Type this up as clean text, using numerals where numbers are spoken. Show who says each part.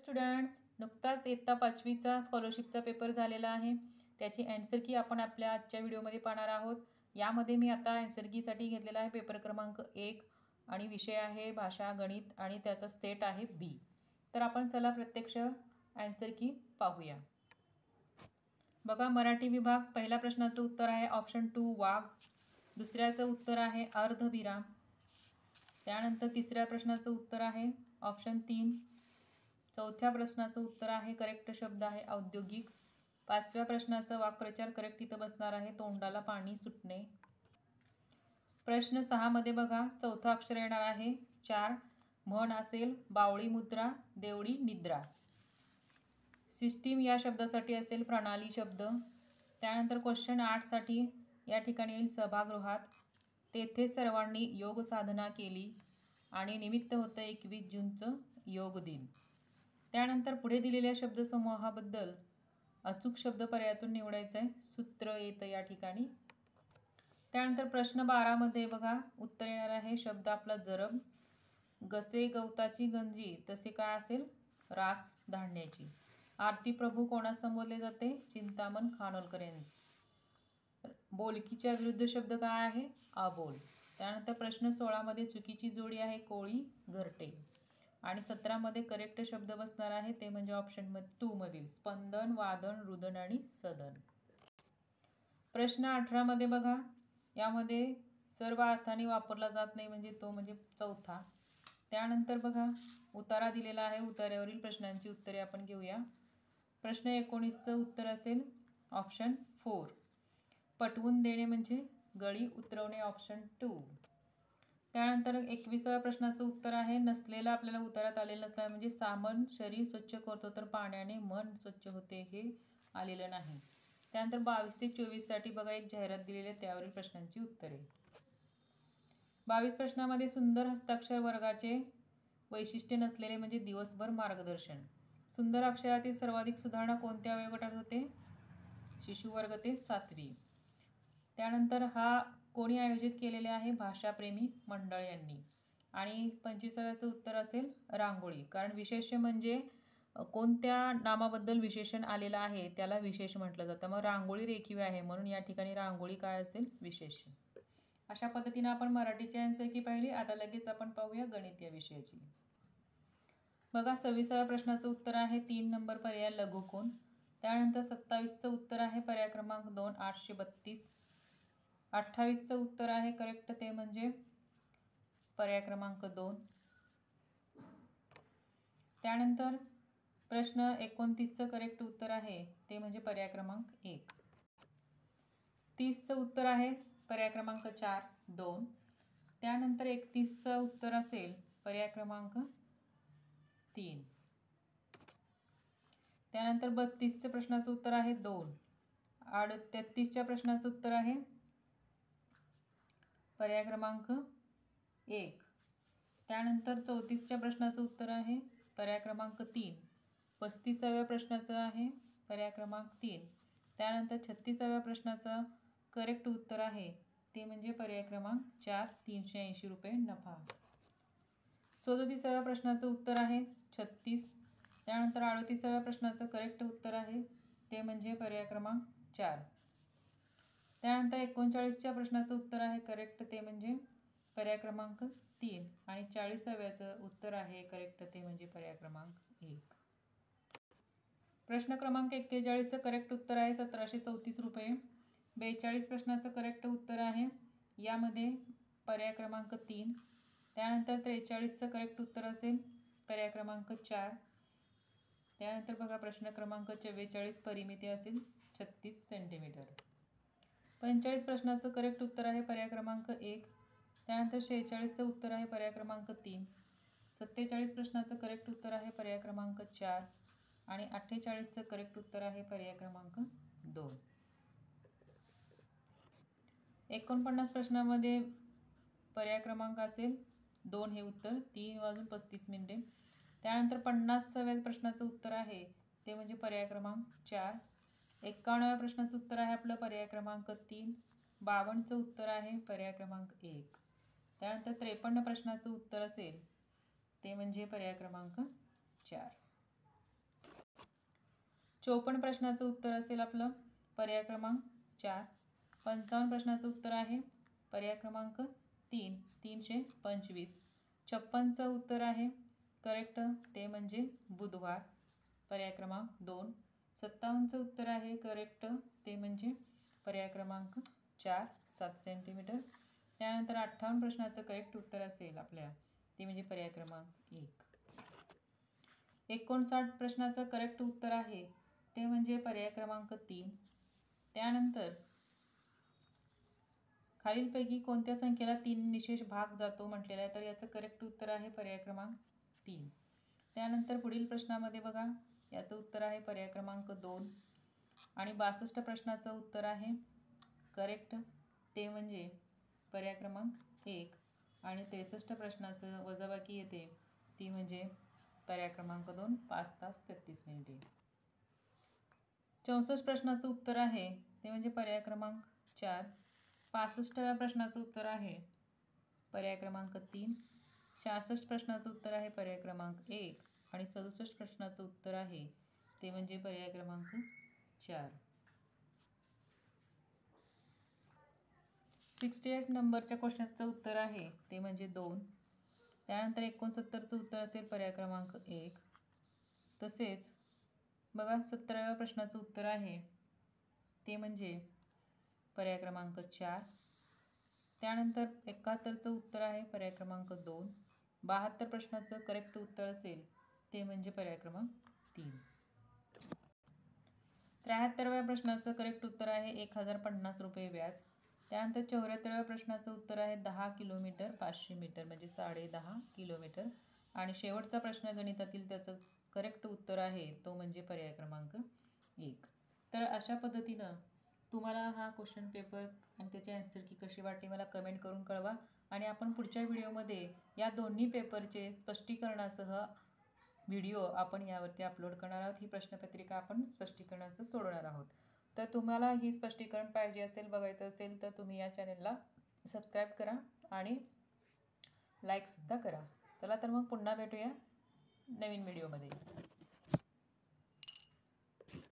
Speaker 1: Students, नुकताच इयत्ता 5वीचा स्कॉलरशिपचा paper झालेला आहे. त्याची ॲन्सर की आपण आपल्या आजच्या व्हिडिओमध्ये पाहणार आहोत. यामध्ये मी आता ॲन्सर कीसाठी घेतलेला आहे पेपर क्रमांक 1 आणि विषय आहे भाषा गणित आणि त्याचा सेट आहे बी. तर आपण चला प्रत्यक्ष ॲन्सर की पाहूया. बघा, मराठी विभाग पहिल्या प्रश्नाचं उत्तर आहे ऑप्शन 2 वाघ. दुसऱ्याचं उत्तर आहे अर्धविराम. त्यानंतर तिसऱ्या प्रश्नाचं उत्तर आहे ऑप्शन 3. चौथ्या प्रश्नाचं उत्तर आहे करेक्ट शब्द आहे औद्योगिक. पाचव्या प्रश्नाचा वाक्प्रचार करेक्ट इथं बसणार आहे तोंडाला पाणी सुटणे. प्रश्न 6 मध्ये बघा, चौथा अक्षर येणार आहे 4. म्हण असेल बावळी मुद्रा देवळी निद्रा. सिस्टीम या शब्दासाठी असेल प्रणाली शब्द. त्यानंतर क्वेश्चन 8 साठी या ठिकाणी येईल सभागृहात. तेथे सर्वांनी योग साधना केली आणि निमित्त होतं 21 जूनचं योग दिन. त्यानंतर पुढे दिलेल्या शब्दसमूहाबद्दल अचूक शब्द पर्यायातून निवडायचा आहे. सूत्र येतं या ठिकाणी. त्यानंतर प्रश्न 12 मध्ये बघा, उत्तर येणार आहे शब्द आपला जरब. गसे गवताची गंजी तसे काय असेल रास धान्याची. आरती प्रभू कोणास संबोधले जाते चिंतामण खानोलकर यांचे. बोलकीच्या विरुद्ध शब्द काय आहे अबोल. त्यानंतर प्रश्न 16 मध्ये चुकीची जोडी आहे कोळी घरटे. आणि 17 मध्ये करेक्ट शब्द बसणार आहे ते म्हणजे ऑप्शन 2 मधील स्पंदन वादन रुदन आणि सदन. प्रश्न 18 मध्ये बघा, यामध्ये सर्व अर्थाने वापरला जात नाही म्हणजे तो म्हणजे चौथा. त्यानंतर बघा उतारा दिलेला आहे, उतार्यावरील प्रश्नांची उत्तरे आपण घेऊया. प्रश्न 19चं उत्तर असेल ऑप्शन 4. पटवून देणे म्हणजे गळी उतरवणे ऑप्शन 2. त्यानंतर 21व्या प्रश्नाचं उत्तर आहे नसलेला आपल्याला उतारात आलेलं नसणार म्हणजे सामन शरीर स्वच्छ करतो तर पाण्याने मन स्वच्छ होते हे आलेलं नाही. त्यानंतर 22 ते 24 साठी बघा एक जाहिरात दिलेली आहे त्यावरील प्रश्नांची उत्तरे. 22 प्रश्नामध्ये सुंदर हस्ताक्षर वर्गाचे वैशिष्ट्य नसलेले म्हणजे दिवसभर मार्गदर्शन. सुंदर अक्षरातील सर्वाधिक सुधारणा कोणत्या वयोगटात होते शिशुवर्ग ते 7वी. त्यानंतर हा कोणी आयोजित केलेले आहे भाषाप्रेमी मंडळ यांनी. आणि 25व्याचं उत्तर असेल रांगोळी. कारण विशेष्य म्हणजे कोणत्या नामाबद्दल विशेषण आलेलं आहे त्याला विशेष म्हटलं जातं. मग रांगोळी रेखीव आहे म्हणून या ठिकाणी रांगोळी काय असेल विशेष्य. अशा पद्धतीने आपण मराठीची ॲन्सर की पाहिली. आता लगेच आपण पाहूया गणित या विषयाची. बघा 26व्या प्रश्नाचं उत्तर आहे 3 नंबर पर्याय लघुकोन. त्यानंतर 27चं उत्तर आहे पर्याय क्रमांक 2 832. 28चं उत्तर आहे करेक्ट ते म्हणजे पर्याय क्रमांक 2. त्यानंतर प्रश्न 29चं करेक्ट उत्तर आहे ते म्हणजे पर्याय क्रमांक 1. 30चं उत्तर आहे पर्याय क्रमांक 4 2. त्यानंतर 31चं उत्तर असेल पर्याय क्रमांक 3. त्यानंतर 32च्या प्रश्नाचं उत्तर आहे 2. 33च्या प्रश्नाचं उत्तर आहे पर्याय क्रमांक 1. त्यानंतर 34च्या प्रश्नाचं उत्तर आहे पर्याय क्रमांक 3. 35व्या प्रश्नाचं आहे पर्याय क्रमांक 3. त्यानंतर 36व्या प्रश्नाचं करेक्ट उत्तर आहे ते म्हणजे पर्याय क्रमांक 4 380 रुपये नफा. 37व्या प्रश्नाचं उत्तर आहे 36. त्यानंतर 38व्या प्रश्नाचं करेक्ट उत्तर आहे ते म्हणजे पर्याय क्रमांक 4. त्यानंतर 39च्या प्रश्नाचं उत्तर आहे करेक्ट ते म्हणजे पर्याय क्रमांक 3. आणि 40व्याचं उत्तर आहे करेक्ट ते म्हणजे पर्याय क्रमांक 1. प्रश्न क्रमांक 41चं करेक्ट उत्तर आहे 1734 रुपये. 42 प्रश्नाचं करेक्ट उत्तर आहे यामध्ये पर्याय क्रमांक 3. त्यानंतर 43चं करेक्ट उत्तर असेल पर्याय क्रमांक 4. त्यानंतर बघा प्रश्न क्रमांक 44 परिमिती असेल 36 सेंटीमीटर. 45 प्रश्नाचं करेक्ट उत्तर आहे पर्याय क्रमांक 1. त्यानंतर 46चं उत्तर आहे पर्याय क्रमांक 3. 47 प्रश्नाचं करेक्ट उत्तर आहे पर्याय क्रमांक 4. आणि 48चं करेक्ट उत्तर आहे पर्याय क्रमांक 2. 49 प्रश्नामध्ये पर्याय क्रमांक असेल 2 हे उत्तर 3:35. त्यानंतर 50व्या प्रश्नाचं उत्तर आहे ते म्हणजे पर्याय क्रमांक 4. 51व्या प्रश्नाचं उत्तर आहे आपलं पर्याय क्रमांक 3. 52चं उत्तर आहे पर्याय क्रमांक 1. त्यानंतर 53 प्रश्नाचं उत्तर असेल ते म्हणजे पर्याय क्रमांक 4. 54 प्रश्नाचं उत्तर असेल आपलं पर्याय क्रमांक 4. 55 प्रश्नाचं उत्तर आहे पर्याय क्रमांक 3, 325. 56चं उत्तर आहे करेक्ट, ते म्हणजे बुधवार, पर्याय क्रमांक 2. 57चं उत्तर आहे करेक्ट, ते म्हणजे पर्याय क्रमांक 4, 7 सेंटीमीटर. त्यानंतर 58 प्रश्नाचं करेक्ट उत्तर असेल आपल्या, ते म्हणजे पर्याय क्रमांक 1. 59 प्रश्नाचं करेक्ट उत्तर आहे ते म्हणजे पर्याय क्रमांक 3. त्यानंतर खालीलपैकी कोणत्या संख्येला 3 निशेष भाग जातो म्हटलेला आहे, तर याचं करेक्ट उत्तर आहे पर्याय क्रमांक 3. त्यानंतर पुढील प्रश्नामध्ये बघा, याचं उत्तर आहे पर्याय क्रमांक 2. आणि 62 प्रश्नाचं उत्तर आहे करेक्ट, ते म्हणजे पर्याय क्रमांक 1. आणि 63 प्रश्नाचं वजाबाकी येते, ती म्हणजे पर्याय क्रमांक 2, 5 तास 33 मिनिटे. 64 प्रश्नाचं उत्तर आहे ते म्हणजे पर्याय क्रमांक 4. 65व्या प्रश्नाचं उत्तर आहे पर्याय क्रमांक 3. 66 प्रश्नाचं उत्तर आहे पर्याय क्रमांक 1. आणि 67 प्रश्नाचं उत्तर आहे ते म्हणजे पर्याय क्रमांक 4. 68 नंबरच्या क्वेश्चनचं उत्तर आहे ते म्हणजे 2. त्यानंतर 69चं उत्तर असेल पर्याय क्रमांक 1. तसेच बघा 17व्या प्रश्नाचं उत्तर आहे ते म्हणजे पर्याय क्रमांक 4. त्यानंतर 71चं उत्तर आहे पर्याय क्रमांक 2. 72 प्रश्नाचं करेक्ट उत्तर असेल ते म्हणजे पर्याय क्रमांक 3. 73व्या प्रश्नाचं करेक्ट उत्तर आहे 1050 रुपये व्याज. त्यानंतर 74व्या प्रश्नाचं उत्तर आहे 10 किलोमीटर 500 मीटर म्हणजे 10.5 किलोमीटर. आणि शेवटचा प्रश्न गणितातील त्याचं करेक्ट उत्तर आहे तो म्हणजे पर्याय क्रमांक 1. तर अशा पद्धतीनं तुम्हाला हा क्वेश्चन पेपर आणि त्याची आन्सर की कशी वाटली मला कमेंट करून कळवा. आणि आपण पुढच्या व्हिडिओमध्ये या दोन्ही पेपरचे स्पष्टीकरणासह व्हिडिओ आपण यावरती अपलोड करणार आहोत. ही प्रश्नपत्रिका आपण स्पष्टीकरणासह सोडवणार आहोत. तर तुम्हाला ही स्पष्टीकरण पाहिजे असेल, बघायचं असेल तर तुम्ही या चॅनलला सबस्क्राईब करा आणि लाईकसुद्धा करा. चला तर मग पुन्हा भेटूया नवीन व्हिडिओमध्ये.